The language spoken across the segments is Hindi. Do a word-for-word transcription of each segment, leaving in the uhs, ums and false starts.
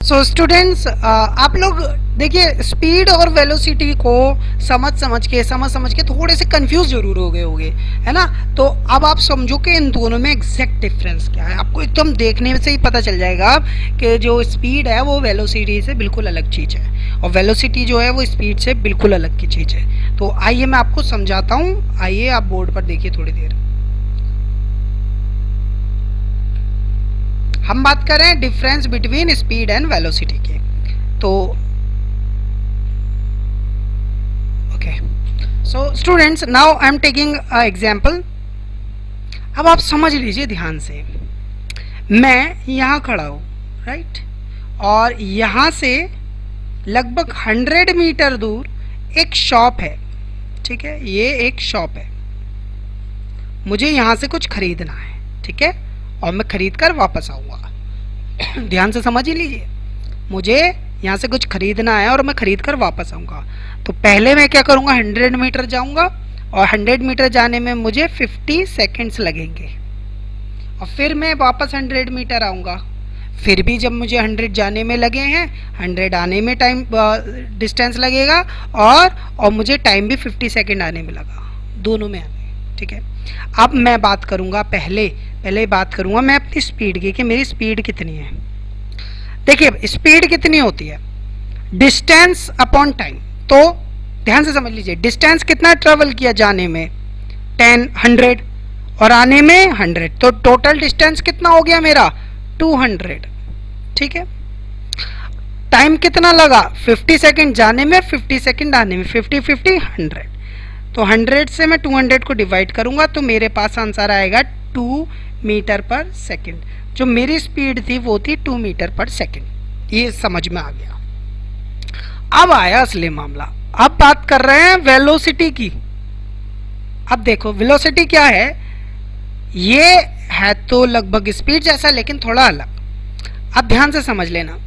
सो स्टूडेंट्स, आप लोग देखिए स्पीड और वेलोसिटी को समझ समझ के समझ समझ के थोड़े से कंफ्यूज जरूर हो गए होंगे, है ना। तो अब आप समझो कि इन दोनों में एग्जैक्ट डिफरेंस क्या है। आपको एकदम देखने से ही पता चल जाएगा कि जो स्पीड है वो वेलोसिटी से बिल्कुल अलग चीज़ है और वेलोसिटी जो है वो स्पीड से बिल्कुल अलग की चीज़ है। तो आइए मैं आपको समझाता हूँ। आइए आप बोर्ड पर देखिए थोड़ी देर। हम बात कर रहे हैं difference between speed and velocity के। तो okay, so students, now I am taking a example. अब आप समझ लीजिए ध्यान से। मैं यहाँ खड़ा हूँ, राइट, और यहाँ से लगभग हंड्रेड मीटर दूर एक शॉप है, ठीक है। ये एक शॉप है, मुझे यहाँ से कुछ खरीदना है, ठीक है, और मैं खरीद कर वापस आऊँगा। ध्यान से समझ ही लीजिए, मुझे यहाँ से कुछ खरीदना है और मैं खरीद कर वापस आऊँगा। तो पहले मैं क्या करूँगा, हंड्रेड मीटर जाऊँगा और हंड्रेड मीटर जाने में मुझे फिफ्टी सेकेंड्स लगेंगे और फिर मैं वापस हंड्रेड मीटर आऊँगा। फिर भी जब मुझे हंड्रेड जाने में लगे हैं, हंड्रेड आने में टाइम डिस्टेंस लगेगा और और मुझे टाइम भी फिफ्टी सेकेंड आने में लगा, दोनों में आने, ठीक है। अब मैं बात करूंगा पहले पहले बात करूंगा मैं अपनी स्पीड की कि मेरी स्पीड कितनी है। देखिए स्पीड कितनी होती है, डिस्टेंस अपॉन टाइम। तो ध्यान से समझ लीजिए, डिस्टेंस कितना ट्रेवल किया जाने में, टेन हंड्रेड, और आने में हंड्रेड, तो टोटल डिस्टेंस कितना हो गया मेरा, टू हंड्रेड, ठीक है। टाइम कितना लगा, फिफ्टी सेकेंड जाने में, फिफ्टी सेकेंड आने में, फिफ्टी फिफ्टी हंड्रेड। तो हंड्रेड से मैं टू हंड्रेड को डिवाइड करूंगा तो मेरे पास आंसर आएगा टू मीटर पर सेकेंड। जो मेरी स्पीड थी वो थी टू मीटर पर सेकेंड। ये समझ में आ गया। अब आया असली मामला। अब बात कर रहे हैं वेलोसिटी की। अब देखो वेलोसिटी क्या है, ये है तो लगभग स्पीड जैसा लेकिन थोड़ा अलग। अब ध्यान से समझ लेना।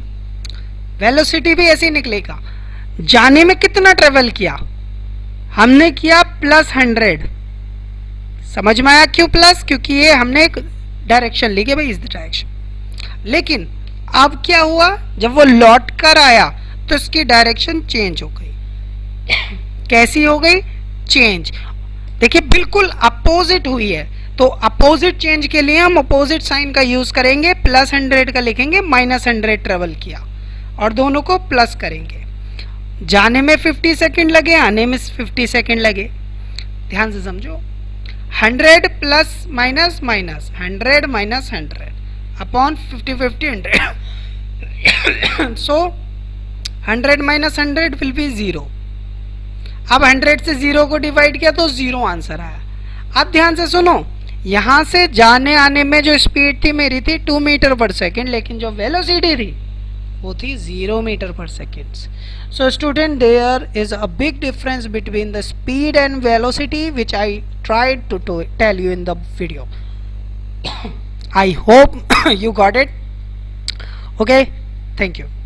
वेलोसिटी भी ऐसे ही निकलेगा। जाने में कितना ट्रेवल किया हमने, किया प्लस हंड्रेड। समझ में आया क्यों प्लस, क्योंकि ये हमने एक डायरेक्शन ली कि भाई इस डायरेक्शन। लेकिन अब क्या हुआ, जब वो लौट कर आया तो इसकी डायरेक्शन चेंज हो गई। कैसी हो गई, चेंज। देखिए बिल्कुल अपोजिट हुई है। तो अपोजिट चेंज के लिए हम अपोजिट साइन का यूज करेंगे, प्लस हंड्रेड का लिखेंगे, माइनस हंड्रेड ट्रेवल किया और दोनों को प्लस करेंगे। जाने में फिफ्टी सेकंड लगे, आने में फिफ्टी सेकंड लगे। ध्यान से समझो, hundred plus minus minus, hundred minus hundred upon fifty fifty hundred. So hundred minus hundred will be zero. अब हंड्रेड से जीरो को डिवाइड किया तो जीरो आंसर आया। अब ध्यान से सुनो, यहां से जाने आने में जो स्पीड थी मेरी थी टू मीटर पर सेकेंड, लेकिन जो वेलोसिटी थी वो थी जीरो मीटर पर second. So student, there is a big difference between the speed and velocity which I tried to, to tell you in the video. I hope you got it. Okay, thank you.